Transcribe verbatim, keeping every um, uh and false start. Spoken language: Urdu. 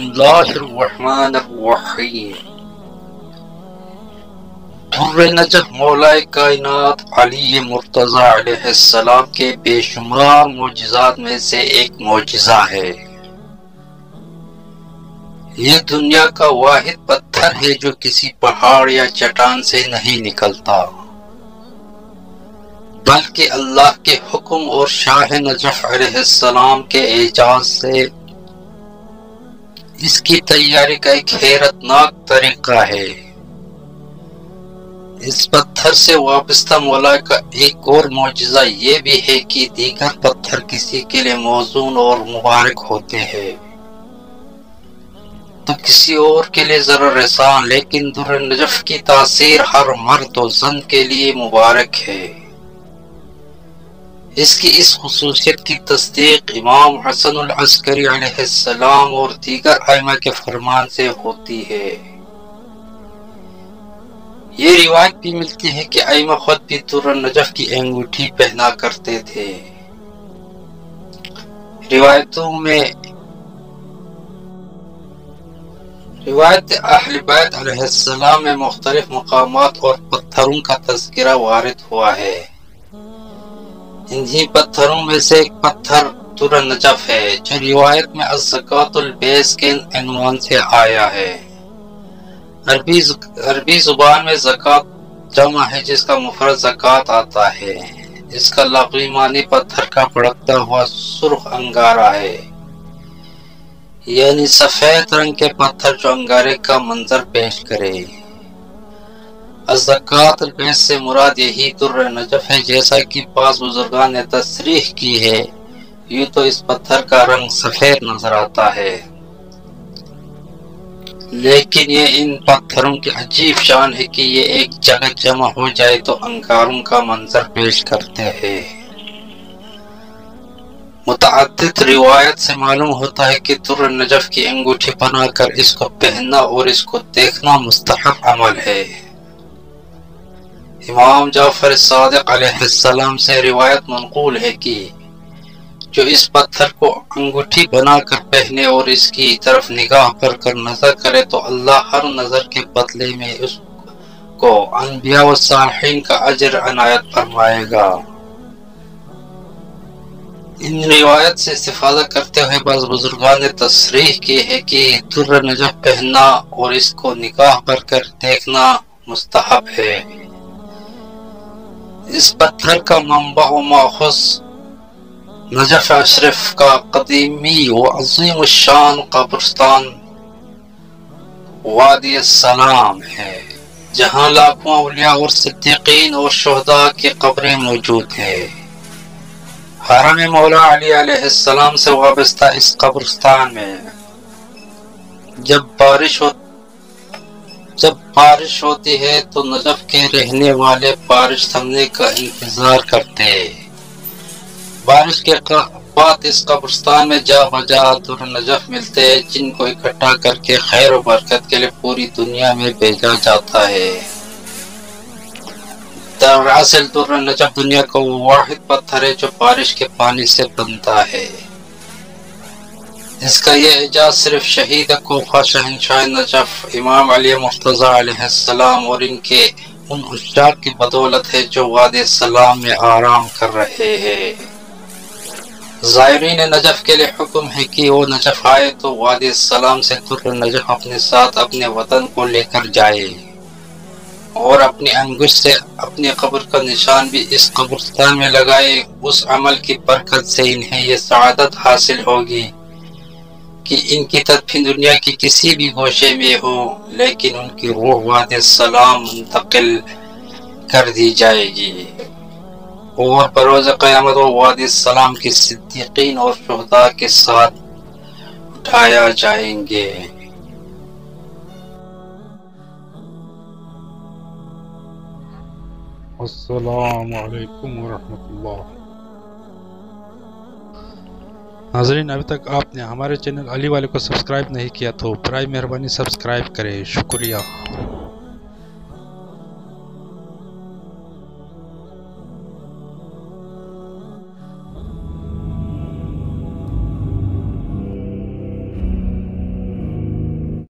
اللہ الرحمن الرحیم۔ در نجف مولا کائنات علی مرتضی علیہ السلام کے بے شمار معجزات میں سے ایک معجزہ ہے۔ یہ دنیا کا واحد پتھر ہے جو کسی پہاڑ یا چٹان سے نہیں نکلتا، بلکہ اللہ کے حکم اور شاہ نجف علیہ السلام کے اعجاز سے اس کی تیاری کا ایک حیرت ناک طریقہ ہے۔ اس پتھر سے وابستہ مولا کا ایک اور معجزہ یہ بھی ہے کہ دیگر پتھر کسی کے لیے موزون اور مبارک ہوتے ہیں تو کسی اور کے لیے ضرر رساں، لیکن در نجف کی تاثیر ہر مرد و زن کے لیے مبارک ہے۔ اس کی اس خصوصیت کی تصدیق امام حسن العسکری علیہ السلام اور دیگر ائمہ کے فرمان سے ہوتی ہے۔ یہ روایت بھی ملتی ہے کہ ائمہ خود بھی در نجف کی انگوٹھی پہنا کرتے تھے۔ روایتوں میں روایت اہل بیت علیہ السلام میں مختلف مقامات اور پتھروں کا تذکرہ وارد ہوا ہے۔ انہی پتھروں میں سے ایک پتھر در نجف ہے جو روایت میں الزکاۃ البیس کے عنوان سے آیا ہے۔ عربی عربی زبان میں زکوٰۃ جمع ہے جس کا مفرد زکوٰۃ آتا ہے۔ اس کا لغوی معنی پتھر کا بھڑکتا ہوا سرخ انگارہ ہے، یعنی سفید رنگ کے پتھر جو انگارے کا منظر پیش کرے۔ الزکاۃ البیس سے مراد یہی در نجف ہے، جیسا کہ بعض بزرگان نے تصریح کی ہے۔ یوں تو اس پتھر کا رنگ سفید نظر آتا ہے، لیکن یہ ان پتھروں کی عجیب شان ہے کہ یہ ایک جگہ جمع ہو جائے تو انگاروں کا منظر پیش کرتے ہیں۔ متعدد روایت سے معلوم ہوتا ہے کہ در نجف کی انگوٹھی بنا کر اس کو پہننا اور اس کو دیکھنا مستحب عمل ہے۔ امام جعفر صادق علیہ السلام سے روایت منقول ہے کہ جو اس پتھر کو انگوٹھی بنا کر پہنے اور اس کی طرف نگاہ کر کر نظر کرے تو اللہ ہر نظر کے بدلے میں اس کو انبیاء و صالحین کا اجر عنایت فرمائے گا۔ ان روایت سے استفادہ کرتے ہوئے بعض بزرگان نے تصریح کی ہے کہ در نجف پہننا اور اس کو نگاہ کر کر دیکھنا مستحب ہے۔ اس پتھر کا منبع و ماخذ نجف اشرف کا قدیمی و عظیم الشان قبرستان وادی السلام ہے، جہاں لاکھوں اولیاء اور صدیقین اور شہداء کی قبریں موجود ہیں۔ حرم مولا علی علیہ السلام سے وابستہ اس قبرستان میں جب بارش ہو جب بارش ہوتی ہے تو نجف کے رہنے والے بارش تھمنے کا انتظار کرتے ہیں۔ بارش کے بعد اس قبرستان میں جا بجا در نجف ملتے ہیں، جن کو اکٹھا کر کے خیر و برکت کے لیے پوری دنیا میں بھیجا جاتا ہے۔ دراصل در نجف دنیا کا وہ واحد پتھر ہے جو بارش کے پانی سے بنتا ہے۔ اس کا یہ اعجاز صرف شہید کوفہ شہنشاہ نجف امام علی مرتضی علیہ السلام اور ان کے ان عشاق کی بدولت ہے جو وادی السلام میں آرام کر رہے ہیں۔ زائرین نجف کے لیے حکم ہے کہ وہ نجف آئے تو وادی السلام سے در نجف اپنے ساتھ اپنے وطن کو لے کر جائے، اور اپنی انگشت سے اپنی قبر کا نشان بھی اس قبرستان میں لگائے۔ اس عمل کی برکت سے انہیں یہ سعادت حاصل ہوگی کہ ان کی تدفین دنیا کی کسی بھی گوشے میں ہو، لیکن ان کی روح وادی السلام منتقل کر دی جائے گی اور بروز قیامت وہ وادی السلام کی صدیقین اور شہداء کے ساتھ اٹھایا جائیں گے۔ السلام علیکم ورحمۃ اللہ۔ ناظرین، ابھی تک آپ نے ہمارے چینل علی والے کو سبسکرائب نہیں کیا تو برائے مہربانی سبسکرائب کریں، شکریہ۔